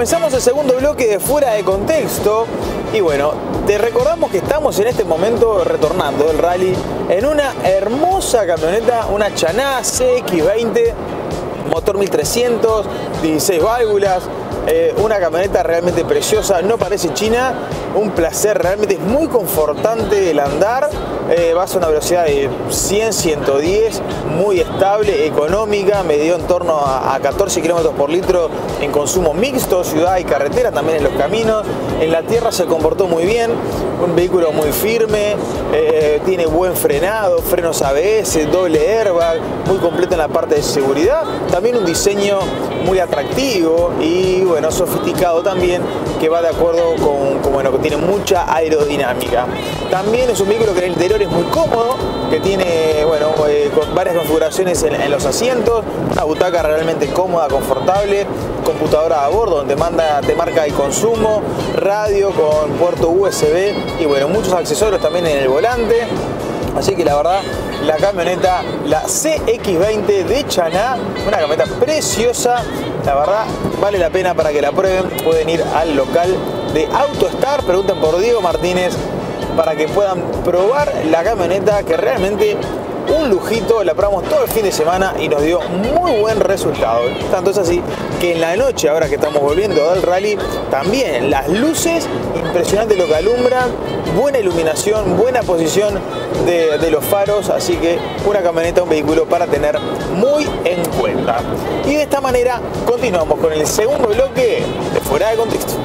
Comenzamos el segundo bloque de Fuera de Contexto y bueno, te recordamos que estamos en este momento retornando del rally en una hermosa camioneta, una Chaná CX20, motor 1300, 16 válvulas, una camioneta realmente preciosa, no parece china, un placer, realmente es muy confortante el andar, vas a una velocidad de 100-110, muy estable, económica, me dio en torno a 14 km por litro en consumo mixto, ciudad y carretera, también en los caminos, en la tierra se comportó muy bien, un vehículo muy firme, tiene buen frenado, frenos ABS, doble airbag, muy completo en la parte de seguridad, también un diseño muy atractivo y bueno, sofisticado también, que va de acuerdo con bueno, que tiene mucha aerodinámica. También es un vehículo que en el interior es muy cómodo, que tiene bueno, con varias configuraciones en los asientos, una butaca realmente cómoda, confortable, computadora a bordo donde te marca el consumo, radio con puerto USB y bueno, muchos accesorios también en el volante. Así que la verdad, la camioneta, la CX20 de Chaná, una camioneta preciosa, la verdad vale la pena para que la prueben. Pueden ir al local de AutoStar, pregunten por Diego Martínez para que puedan probar la camioneta, que realmente un lujito, la probamos todo el fin de semana y nos dio muy buen resultado. Tanto es así que en la noche, ahora que estamos volviendo del rally, también las luces, impresionante lo que alumbran, buena iluminación, buena posición de los faros, así que una camioneta, un vehículo para tener muy en cuenta. Y de esta manera continuamos con el segundo bloque de Fuera de Contexto.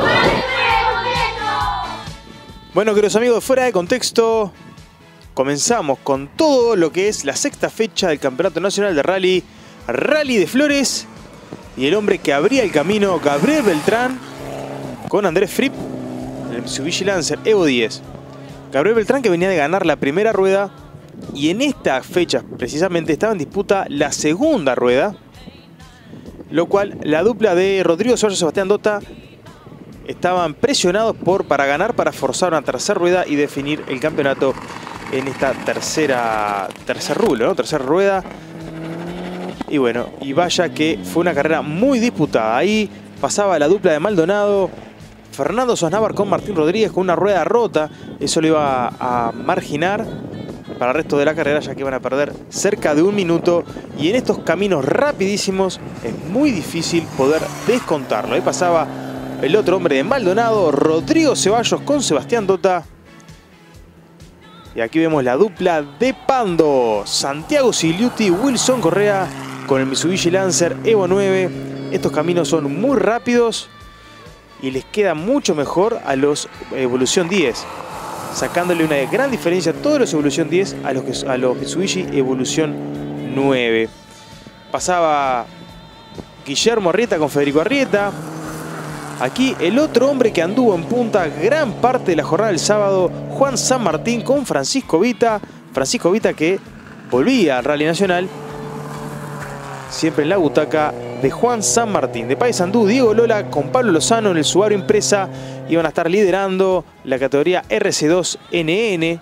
Bueno, queridos amigos de Fuera de Contexto, comenzamos con todo lo que es la sexta fecha del Campeonato Nacional de Rally, Rally de Flores, y el hombre que abría el camino, Gabriel Beltrán, con Andrés Fripp, en el Mitsubishi Lancer Evo 10. Gabriel Beltrán, que venía de ganar la primera rueda, y en esta fecha precisamente estaba en disputa la segunda rueda, lo cual la dupla de Rodrigo Ceballos y Sebastián Dota estaban presionados para ganar, para forzar una tercera rueda y definir el campeonato en esta tercera rueda, ¿no? Tercera rueda. Y bueno, y vaya que fue una carrera muy disputada. Ahí pasaba la dupla de Maldonado, Fernando Sosnávar con Martín Rodríguez con una rueda rota. Eso lo iba a marginar para el resto de la carrera, ya que iban a perder cerca de un minuto. Y en estos caminos rapidísimos es muy difícil poder descontarlo. Ahí pasaba el otro hombre de Maldonado, Rodrigo Ceballos con Sebastián Dota. Y aquí vemos la dupla de Pando, Santiago Sigliuti, Wilson Correa con el Mitsubishi Lancer Evo 9. Estos caminos son muy rápidos y les queda mucho mejor a los Evolución 10, sacándole una gran diferencia a todos los Evolución 10 a los Mitsubishi Evolución 9. Pasaba Guillermo Arrieta con Federico Arrieta. Aquí el otro hombre que anduvo en punta gran parte de la jornada del sábado, Juan San Martín con Francisco Vita. Francisco Vita, que volvía al Rally Nacional, siempre en la butaca de Juan San Martín. De Paysandú, Diego Lola con Pablo Lozano en el Subaru Impresa iban a estar liderando la categoría RC2NN.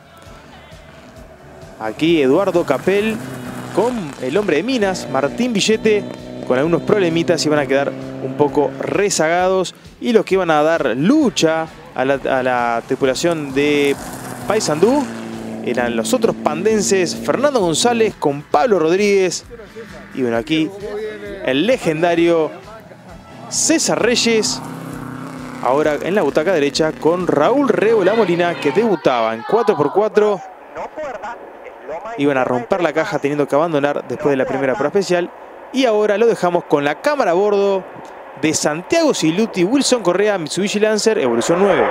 Aquí Eduardo Capel con el hombre de Minas, Martín Villete, con algunos problemitas, iban a quedar un poco rezagados, y los que iban a dar lucha a la tripulación de Paysandú eran los otros pandenses, Fernando González con Pablo Rodríguez, y bueno, aquí el legendario César Reyes, ahora en la butaca derecha con Raúl Rebo La Molina, que debutaba en 4x4, iban a romper la caja teniendo que abandonar después de la primera prueba especial. Y ahora lo dejamos con la cámara a bordo de Santiago Sigliuti, Wilson Correa, Mitsubishi Lancer Evolución 9.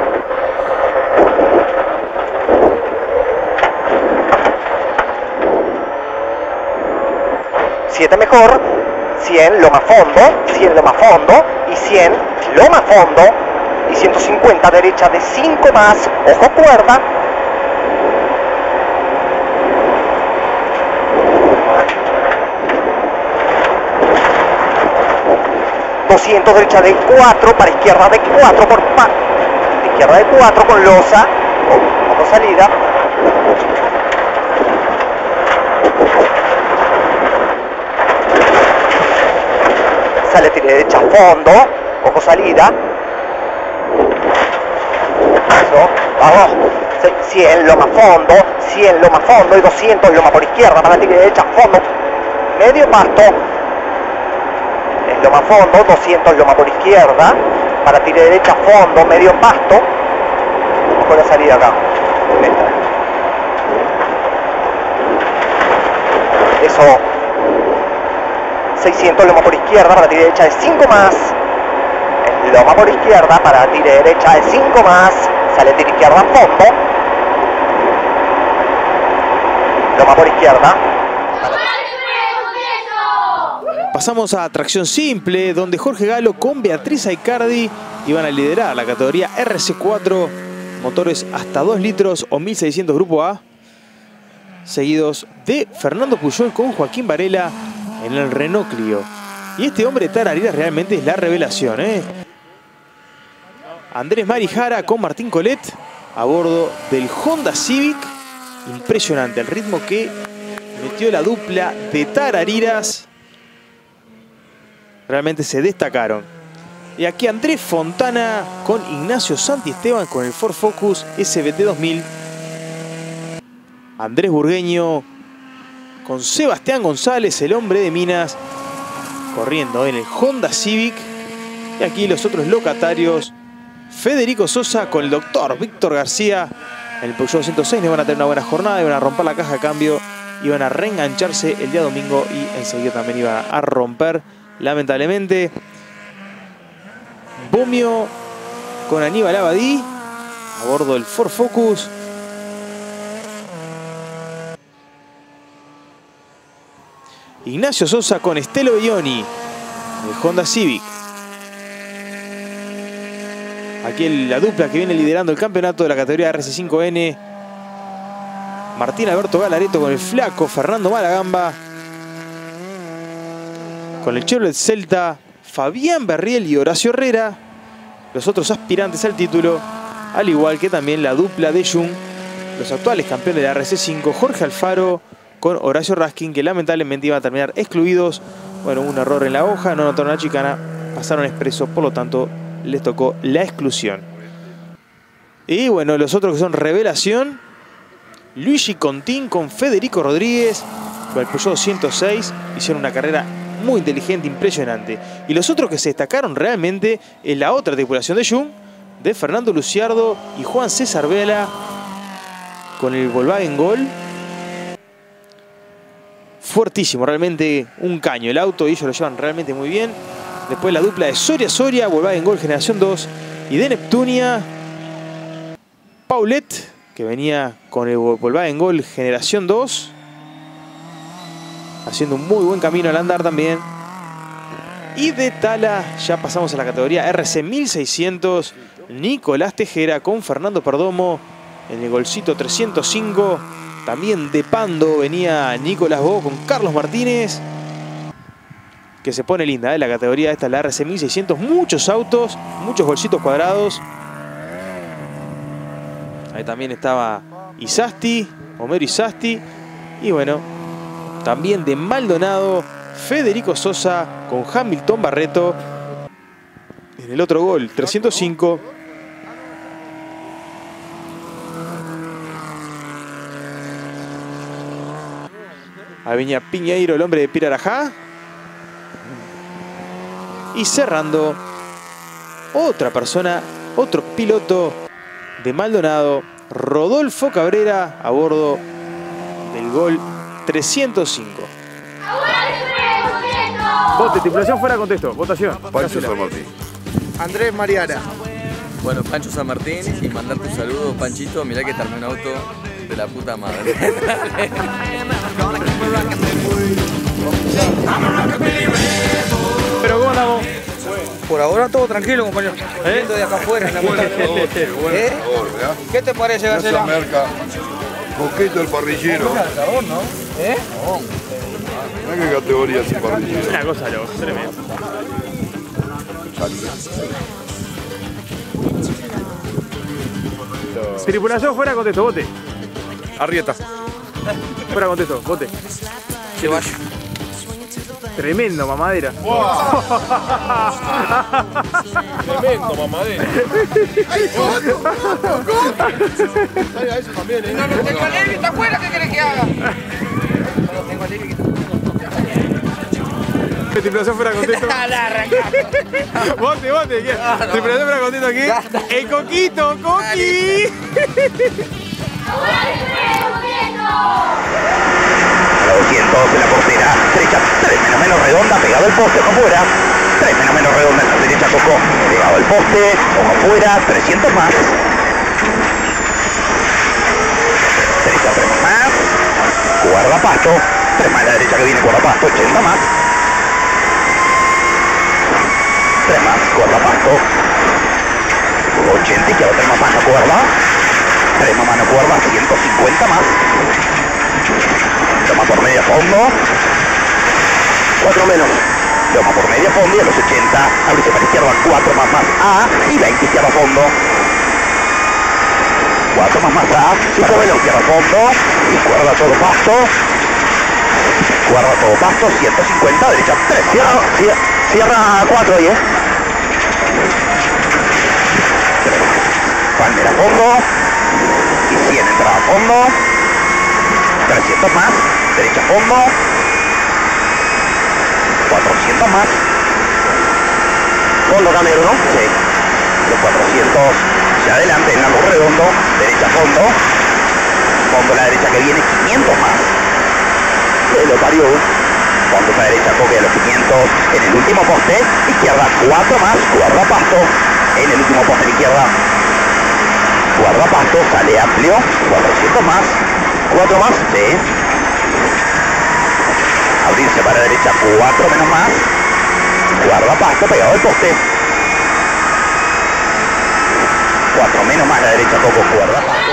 Siete mejor, 100 loma fondo, 100 loma fondo y 100 loma fondo y 150 derecha de 5 más, ojo cuerda. 200 derecha de 4 para izquierda de 4 por izquierda de 4 con losa, como salida. Sale derecha a fondo, Ojo salida. Eso, vamos. 100 loma fondo, 100 loma fondo y 200 loma por izquierda para tire derecha, fondo, medio pasto. Es loma fondo, 200 loma por izquierda para tire derecha, fondo, medio pasto. Ojo la salida acá. Eso. 600 loma por izquierda para tire derecha de 5 más. Loma por izquierda para tire derecha de 5 más. Sale tiro izquierda, fondo. Loma por izquierda. Pasamos a tracción simple, donde Jorge Galo con Beatriz Aicardi iban a liderar la categoría RC4, motores hasta 2 litros o 1600 grupo A, seguidos de Fernando Puyol con Joaquín Varela en el Renault Clio. Y este hombre de Tarariras realmente es la revelación, ¿eh? Andrés Marijara con Martín Colet a bordo del Honda Civic. Impresionante el ritmo que metió la dupla de Tarariras. Realmente se destacaron. Y aquí Andrés Fontana con Ignacio Santisteban con el Ford Focus SVT 2000. Andrés Burgueño con Sebastián González, el hombre de Minas, corriendo en el Honda Civic. Y aquí los otros locatarios, Federico Sosa con el doctor Víctor García en el Peugeot 206. Van a tener una buena jornada, iban a romper la caja de cambio, iban a reengancharse el día domingo y enseguida también iban a romper, lamentablemente. Bomio con Aníbal Abadí a bordo del Ford Focus. Ignacio Sosa con Estelo Belloni, el Honda Civic. Aquí la dupla que viene liderando el campeonato de la categoría RC5N. Martín Alberto Galareto con el flaco Fernando Malagamba. Con el Chevrolet Celta, Fabián Berriel y Horacio Herrera, los otros aspirantes al título, al igual que también la dupla de Jung, los actuales campeones de la RC5, Jorge Alfaro con Horacio Raskin, que lamentablemente iban a terminar excluidos. Bueno, un error en la hoja, no notaron la chicana, pasaron expreso, por lo tanto les tocó la exclusión. Y bueno, los otros que son revelación, Luigi Contín con Federico Rodríguez con el Peugeot 206, hicieron una carrera muy inteligente, impresionante. Y los otros que se destacaron realmente es la otra tripulación de Jung, de Fernando Luciardo y Juan César Vela con el Volkswagen Gol. Fuertísimo, realmente un caño el auto y ellos lo llevan realmente muy bien. Después la dupla de Soria, Volkswagen Gol Generación 2, y de Neptunia, Paulette, que venía con el Volkswagen Gol Generación 2, haciendo un muy buen camino al andar también. Y de Tala ya pasamos a la categoría RC 1600, Nicolás Tejera con Fernando Perdomo en el Golcito 305. También de Pando venía Nicolás Bo con Carlos Martínez, que se pone linda, la categoría esta es la RC 1600. Muchos autos, muchos golcitos cuadrados. Ahí también estaba Isasti, Homero Isasti. Y bueno, también de Maldonado, Federico Sosa con Hamilton Barreto en el otro Gol 305. Ahí venía Piñeiro, el hombre de Pirarajá. Y cerrando, otra persona, otro piloto de Maldonado, Rodolfo Cabrera, a bordo del Gol 305. Vote, tripulación fuera de contexto. Votación. Pancho San Martín. Andrés Mariara. Bueno, Pancho San Martín, y mandarte un saludo, Panchito. Mirá que te armé un auto de la puta madre. Pero ¿cómo andamos? Por ahora todo tranquilo, compañero. Viendo de acá afuera en la puta. ¿Qué te parece, Garcela? Merca, poquito el parrillero. Sabor, ¿no? Mira qué categoría ese parrillero. Una cosa loca, tremendo. Tripulación fuera de contexto, vote. Arrieta. Fuera de contexto, vote. Que vaya. Tremendo mamadera. Tremendo, mamadera. Eso también, ¿eh? No tengo a Levi, ¿está afuera? ¿Qué querés que haga? No tengo a Levi. Tripulación fuera contento. Bote, tripulación fuera contento aquí. El Coquito, Coqui. A la 200 en la portera, derecha 3 menos redonda, pegado al poste, ojo fuera. 3 menos redonda en la derecha, Coco, pegado al poste, ojo fuera, 300 más. Derecha 3 más, guardapasto, 3 más a la derecha que viene, guardapasto, 80 más. 3 más, guardapasto, 80, izquierda 3 más mano, guarda. 3 más mano, guarda, 150 más. Toma por media fondo. 4 menos. Toma por media fondo y a los 80. Abrite para izquierda 4 más A y 20 izquierda fondo. 4 más A. 5 menos izquierda fondo. Y guarda todo pasto. Guarda todo pasto. 150. Derecha 3. Cierra 4 ahí, Palmera fondo. Y 100 entrada a fondo. 300 más, derecha fondo, 400 más, fondo camero, ¿no? Sí, los 400 hacia adelante, en largo redondo, derecha fondo, fondo a la derecha que viene, 500 más, lo parió, fondo a la derecha, coque a los 500, en el último poste, izquierda 4 más, guardapasto, en el último poste a la izquierda, guardapasto, sale amplio, 400 más, 4 más, sí. Abrirse para la derecha, 4 menos más. Guardapasto, pegado al poste. 4 menos más a la derecha, Coco, guardapasto.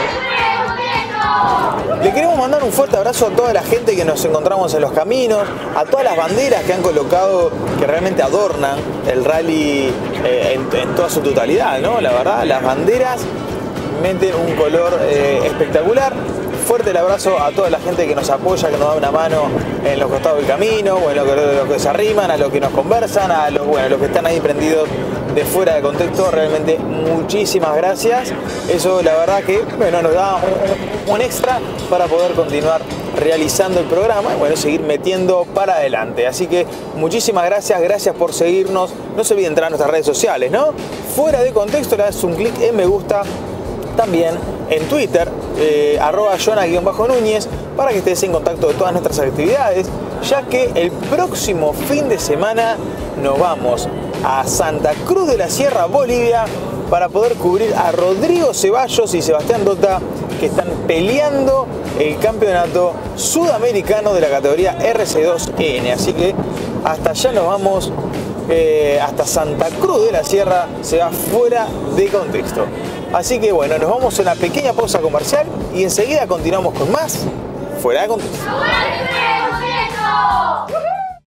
Le queremos mandar un fuerte abrazo a toda la gente que nos encontramos en los caminos, a todas las banderas que han colocado, que realmente adornan el rally en toda su totalidad, ¿no? La verdad, las banderas meten un color espectacular. Fuerte el abrazo a toda la gente que nos apoya, que nos da una mano en los costados del camino, o en los que se arriman, a los que nos conversan, a los que están ahí prendidos de fuera de contexto. Realmente muchísimas gracias. Eso la verdad que nos da un extra para poder continuar realizando el programa y seguir metiendo para adelante. Así que muchísimas gracias por seguirnos. No se olviden entrar a nuestras redes sociales, ¿no? Fuera de contexto, le das un clic en me gusta. También en Twitter, @Jonah_Núñez, para que estés en contacto de todas nuestras actividades, ya que el próximo fin de semana nos vamos a Santa Cruz de la Sierra, Bolivia, para poder cubrir a Rodrigo Ceballos y Sebastián Dota, que están peleando el campeonato sudamericano de la categoría RC2N. Así que hasta allá nos vamos. Hasta Santa Cruz de la Sierra, se va fuera de contexto. Así que nos vamos a una pequeña pausa comercial y enseguida continuamos con más Fuera de Contexto.